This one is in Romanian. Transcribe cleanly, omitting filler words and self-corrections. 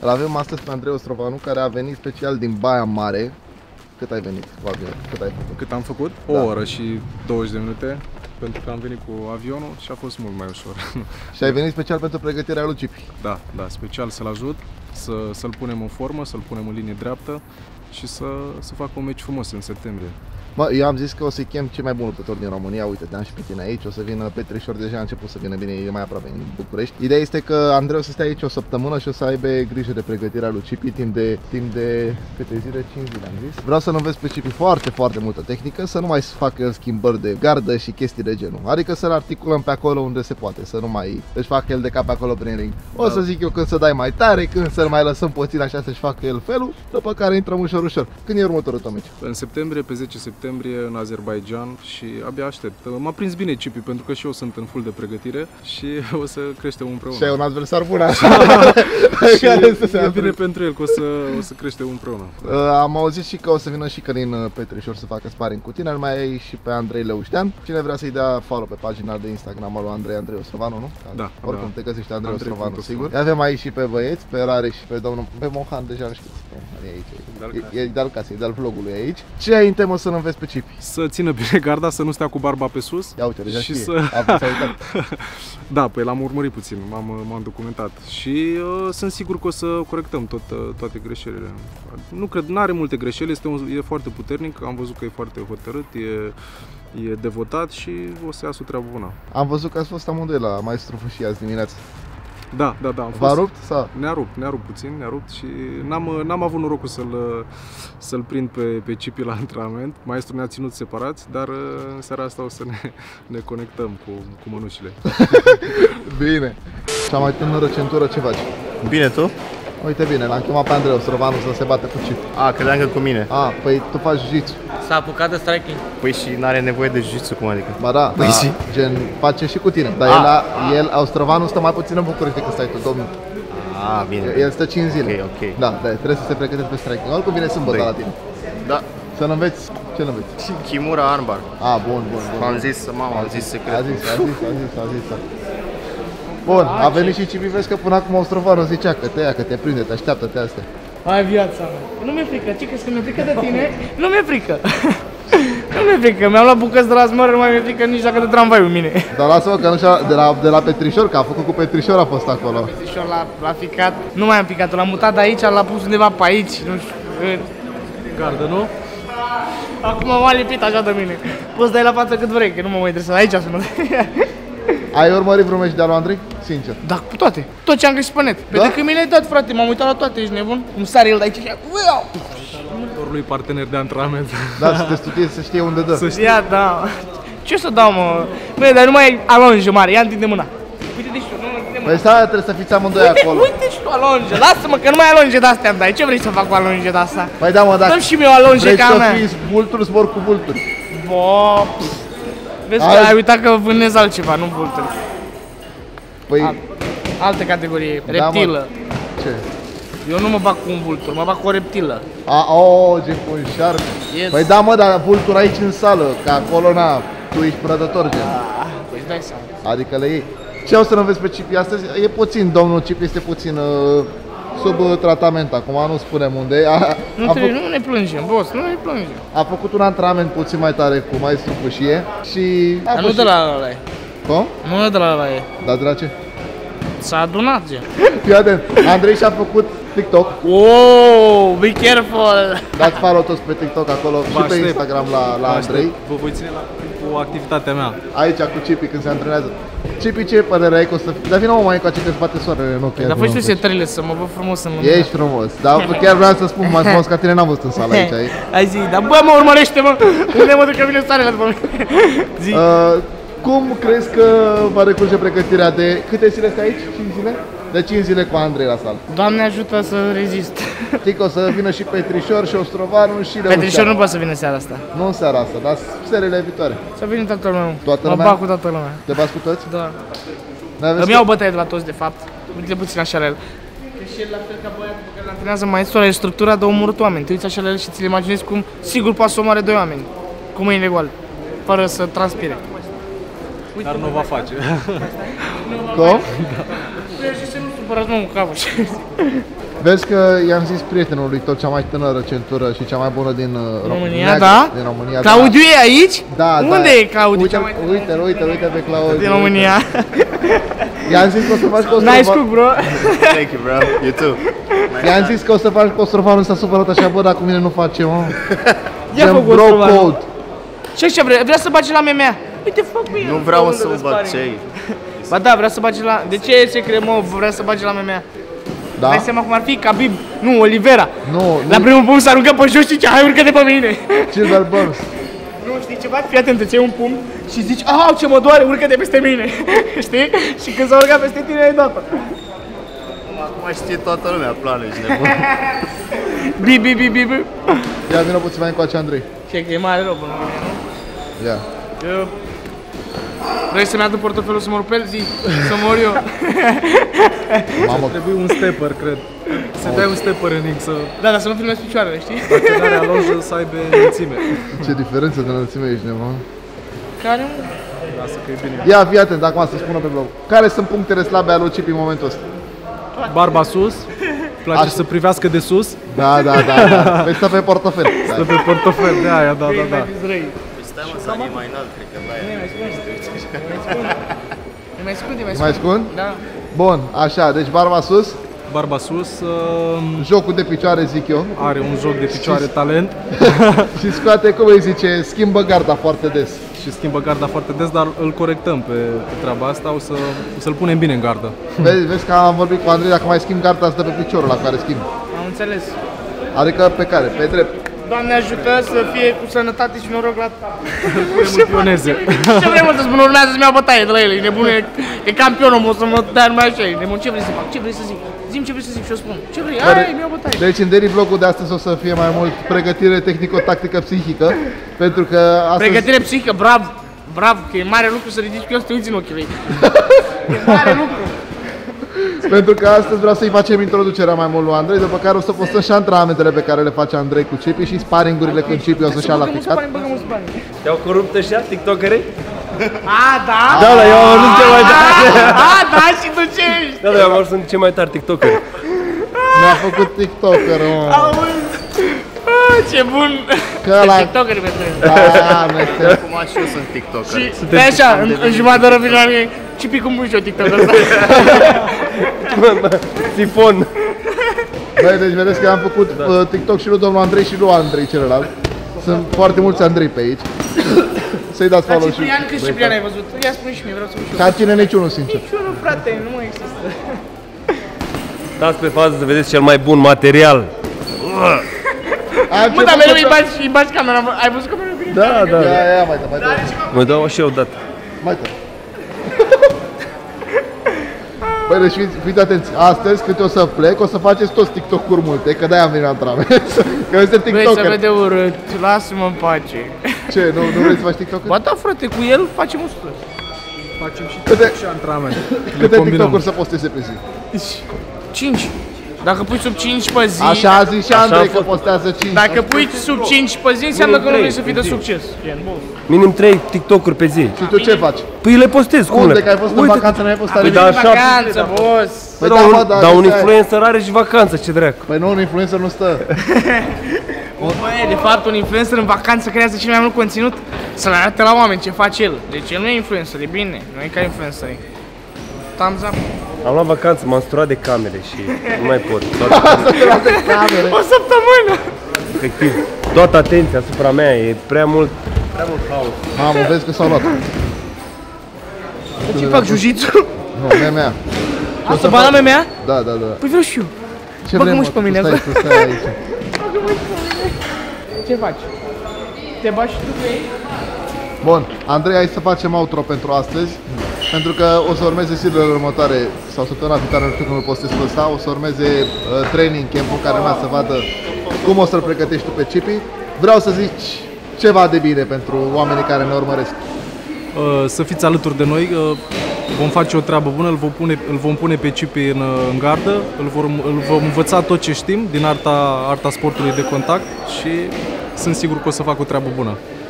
Îl avem astăzi pe Andrei Ostrovanu, care a venit special din Baia Mare. Cât ai venit cu avionul? Cât ai făcut? Cât am făcut? O oră și 20 de minute, pentru că am venit cu avionul și a fost mult mai ușor. Și ai venit special pentru pregătirea lui Cipi? Da, special să-l ajut, să-l punem în formă, să-l punem în linie dreaptă și să facă un meci frumos în septembrie. Bă, eu am zis că o să-i chem cei mai buni luptători din România. Uite, te-am și pe tine aici. O să vină Petrișor, deja a început să vină bine, e mai aproape în București. Ideea este că Andrei o să stea aici o săptămână și o să aibă grijă de pregătirea lui Cipi timp de câte zile? 5 zile am zis. Vreau să-l înveți pe Cipi foarte multă tehnică, să nu mai facă schimbări de gardă și chestii de genul. Adică să-l articulăm pe acolo unde se poate, să nu mai își facă el de cap acolo prin ring. O să zic eu când să dai mai tare, când să-l mai lăsăm puțin așa să-și facă el felul, după care intrăm ușor. Când e următorul tău meci? În septembrie, pe 10 septembrie, în Azerbaijan și abia aștept. M-a prins bine Cipi pentru că și eu sunt în full de pregătire și o să creștem împreună. Și ai un adversar bun și e bine pentru el că o să creștem împreună. Am auzit și că o să vină și Călin Petrișor să facă sparring cu tine, îl mai ai și pe Andrei Leuștean. Cine vrea să-i dea follow pe pagina de Instagram al lui Andrei Ostrovanu, nu? Da. Oricum te găsești Andrei Ostrovanu, sigur. Avem aici și pe băieți, pe Rare și pe domnul, pe Mohan, deja nu știți. E aici, e de-al casei, de-al vlogului aici. Ce ai în temă să-l înveți pe Cipi? Să țină bine garda, să nu stea cu barba pe sus. Ia uite, deja și știe. Da, păi l-am urmărit puțin, m-am documentat și sunt sigur că o să corectăm toate greșelile. Nu cred, n-are multe greșeli, e foarte puternic, am văzut că e foarte hotărât, e devotat și o să iasă o treabă bună. Am văzut că ați fost amândoi la Maestru Fâșii azi dimineața. Da, am fost. V-a rupt? Sau? Ne-a rupt puțin, și n-am avut norocul să-l prind pe Cipi la antrenament. Maestrul ne-a ținut separați, dar în seara asta o să ne conectăm cu mănușile. Bine. Cea mai tânără centură, ce faci? Bine, tu? Uite bine, l-am chemat pe Andrei Ostrovanu să se bată cu Cipi. Credeam că cu mine. Păi tu faci jiu-jitsu. S-a apucat de striking. Păi și n-are nevoie de jiu-jitsu, cum adică? Ba da, păi și? gen, face și cu tine. Dar el, Ostrovanu, stă mai puțin în București decât stai tu, domnul. Bine. El stă 5 zile. Ok. Da, trebuie să se pregătească pe striking. Oricum vine sâmbătă la tine. Da. Să-l înveți. Ce-l înveți? Kimura armbar. Bun. Am zis secret. A zis. Bun, a venit și Cipi, vezi că până acum Ostrovanu zicea că te ia, că te prinde, te așteaptă, te astea. Hai viața mea. Nu mi-e frică, ce crezi că mi-e frică de tine? Nu mi-e frică. Nu mi-e frică, mi-am luat bucăți de la zmăr, nu mai mi-e frică nici dacă de tramvaiul mine. Dar lasă-mă că nu de la Petrișor, că a făcut cu Petrișor, a fost acolo. Petrișor l-a picat, nu mai am picat, l-am mutat de aici, l-a pus undeva pe aici, nu știu, în gardă, nu? Acum m-a lipit așa de mine. Poți dai la față cât vrei, că nu mă mai interesează, aici sună. Ai urmărit vreun meci de-a lui Andrei? Sincer. Da, cu toate. Tot ce am găsit pe net. Pe de când mi le-ai dat, frate, m-am uitat la toate, ești nebun? Cum sare el de aici și Lui partener de antrenament. Da, să te studie, să știe unde dă. Ia, da. Ce să dau, mă? Băi, dar nu mai ai alonge mare, ia întinde mâna. Uite, deci tu, nu întinde mâna. Păi stai, trebuie să fiți amândoi acolo. Uite și tu alonge, lasă-mă că nu mai alonge de-astea îmi dai. Ce vrei să fac cu alonge de-asta? Păi da, mă, dacă dăm și mie o alonge ca mea. vrei să fiți vulturi, zbor cu vulturi. Bă, vezi că ai uitat că vânezi altceva, nu vulturi. Păi... Altă categorie, reptilă. Ce? Eu nu mă bag cu un vultur, mă bag cu o reptilă. Gen cu un șarp. Yes. Păi da, mă, dar vultur aici în sală, că acolo, tu ești prădător, gen. Păi îți dai seama. Adică le iei. Ce o să înveți pe Cipi astăzi? E puțin, domnul Cipi este puțin sub tratament, acum nu spunem unde e. Nu ne plângem, boss, nu ne plângem. A făcut un antrenament puțin mai tare cu Maestru Fâșie și... Dar nu de la ăla e. Cum? Nu de la ăla e. Dar de la ce? S-a adunat, gen. Fii atent, Andrei și-a făcut TikTok. Oh, be careful! Dați follow toți pe TikTok acolo și pe Instagram la Andrei. Vă voi ține cu activitatea mea. Aici cu Cipi când se antrenează. Cipi, ce părere ai că o să fie? Dar vină mă mai încoace că îți bate soarele în ochi. Dar fă și tu setările să mă văd frumos în lume. Ești frumos, dar chiar vreau să spun mai frumos ca tine n-am văzut în sală aici. Hai zi, dar bă, mă urmărește-mă! Unde mă duc că vine soarele după mine? Zi. Cum crezi că va recurge pregătirea de... Câte zile stai aici? 5 zile? De 5 zile cu Andrei la sală. Doamne ajută să rezist. Știi că o să vină și Petrișor și Ostrovanu și Leuștean. Petrișor nu poate să vină seara asta. Nu în seara asta, dar seriile viitoare. Să vină toată lumea. Toată lumea? Mă bag cu toată lumea. Te bați cu toți? Da. Îmi iau bătaie de la toți, de fapt. Uite puțin așa la el. Că și el, la fel ca băiatul pe care îl antrenează maestrul, are structura de omorât oameni. Te uiți așa la el și ți-l imaginezi cum sigur poate să omoare 2 oameni. Cu mâinile goale. Fără să transpire. Dar nu va face. Cum? Și să nu supărat, nu, capul. Vezi că i-am zis prietenului tot cea mai tânără centură și cea mai bună din România, da? Din România, Claudiu e aici? Da, Unde da. e Claudiu? Uite pe Claudiu. Din România. I-am zis că o să faci Nice cook, bro. Thank you, bro. You too. I-am zis că o să faci Costrovanul s-a supărat așa, bă, dar cu mine nu face, mă. Ia fă bro Costrovanul. code. Ce vrea să bagi la MMA? Uite, fă cu el. Nu vreau să mă bag cei. Ba da, vrea să bagi la... De ce e secret, mă? Vrea să bagi la MMA? Da? Dai seama cum ar fi Khabib, nu, Oliveira. Nu, La primul pumn s-aruncă pe jos și zice, hai urcă de pe mine. Silver Burns. Nu, știi ceva? Fii atent, îți iei un pumn și zici, au, ce mă doare, urcă de peste mine. Știi? Și când s-a urcat peste tine, ai dat-o. Acum știe toată lumea planul, ești nebun. Bi. Ia vină puțin mai încoace, Andrei. Ce, că e mare rău până la mine, nu? Ia. Eu... Vrei să-mi adu portofelul să mor pe el? Zi, să mor eu. Mamă, Trebuie un stepper, cred. Să dai un stepper în X, să Da, dar să nu filmezi picioarele, știi? dacă n-are alojă să aibă înălțime. ce diferență de înălțime ești, nebun. Care mă? Lasă că e bine. Ia, fii atent, acum să spună pe blog. Care sunt punctele slabe ale lui Cipi în momentul ăsta? Barba sus, place Așa. să privească de sus, Da. Păi stă pe portofel. stă pe portofel, de aia, da. Stai mă, să e mai înalt, cred că da. Mai scund? Da. Bun, așa, deci barba sus, Barba sus, jocul de picioare, zic eu. are un joc de picioare talent Și scoate, cum îi zice, schimbă garda foarte des. și schimbă garda foarte des, dar îl corectăm pe treaba asta, o să-l punem bine în gardă. Vezi că am vorbit cu Andrei, dacă mai schimb garda, stă pe piciorul la care schimb. Am înțeles. Adică pe care? Pe drept. Doamne ajută să fie cu sănătate și noroc la... Pioneze. Ce vrei mă să spun, urmează să-mi iau bătaie de la ele, e nebun, e campion omul, o să mă dea numai așa, e nebun, ce vrei să fac, ce vrei să zic? Zi-mi ce vrei să zic și eu spun, ce vrei, hai, mi iau bătaie. Deci în Daily Vlogul de astăzi o să fie mai mult pregătire tehnico-tactică psihică, pentru că astăzi... Pregătire psihică, bravo, că e mare lucru să ridici cu el să te uiți în ochii lui. E mare lucru. Pentru că astăzi vreau să-i facem introducerea mai mult lui Andrei, după care o să postăm și antrenamentele pe care le face Andrei cu Cipi și sparingurile când Cipi o să-și ia la picat. Te-au corupt ăștia, tiktokerii? A, da? Da, eu am ajuns cel mai tare. A, da, și tu ce ești? Da, eu am ajuns cel mai tare tiktokeri. Mi-a făcut TikToker, mă. Auzi. Ce bun! Că ăla- TikTokeri pentru el. Da, noi suntem. Acum și eu sunt TikToker. Și stai așa, în jumătate de oră vine la mine, Cipi, cum pun și eu TikTok ăsta? Sifon. Băi, deci vedeți că am făcut TikTok și lui domnul Andrei și lui Andrei celălalt. Sunt foarte mulți Andrei pe aici. Să-i dați Dar follow și... Ciprian, câți Ciprian ai văzut? Ia spune și mie, vreau să văd și eu. Ca tine niciunul, sincer. Niciunul, frate, nu mai există. Dați pe fază să vedeți cel mai bun material. Mă, dar mereu îi bagi camera, ai văzut că mereu bine? Da, da. Ia, mai dă. Mă dau și eu odată. Mai dă. Băi, deci fiți atenți, astăzi cât o să plec, o să faceți toți TikTok-uri multe, că de-aia am venit la antrenament. Că este Vrei să TikToker. vede urât, lasă-mă în pace. Ce, nu vrei să faci TikTok? Ba da, frate, cu el facem 100. Facem și Câte- și antrenament. Câte TikTok-uri să posteze pe zi? 5. Dacă pui sub 5 pe zi, Așa a zis și Așa Andrei a că fost. postează 5. dacă pui sub 5 pe zi, înseamnă că nu vrei să fii de Minim succes. Gen, bun. Minim 3 tiktokuri pe zi. Și tu ce faci? Păi le postez, cum Unde? le? Că ai fost în Uite, vacanță, n-ai postat Păi nimic? da, așa. Vacanță, boss. Păi Dar da, un, mă, dar dar un ăsta e. influencer are și vacanță, ce dracu. Păi nu, un influencer nu stă. Băi, de fapt, un influencer în vacanță creează cel mai mult conținut să le arate la oameni ce face el. Deci el nu e influencer, e bine, nu e ca influencer. Thumbs up. Am luat vacanță, m-am sturat de camere și nu mai pot. O săptămână! Efectiv, toată atenția asupra mea, e prea mult haos. Mamă, vezi că s-au luat. Ce fac, jiu-jitsu? Nu, mea. Asta bani la mea? Da. Păi vreau și eu. Ce Bagă-mă vrem, și pe mă? mine, Tu asta. stai aici. Ce faci? Te bagi și tu cu ei? Bun, Andrei, hai să facem outro pentru astăzi. Pentru că o să urmeze zilele următoare sau săptămâna viitoare, nu știu când îl postez pe ăsta, o să urmeze training camp-ul care urma să vadă cum o să-l pregătești tu pe Cipi. Vreau să zici ceva de bine pentru oamenii care ne urmăresc. Să fiți alături de noi, vom face o treabă bună, îl vom pune pe Cipi în gardă, îl vom învăța tot ce știm din arta sportului de contact și sunt sigur că o să fac o treabă bună.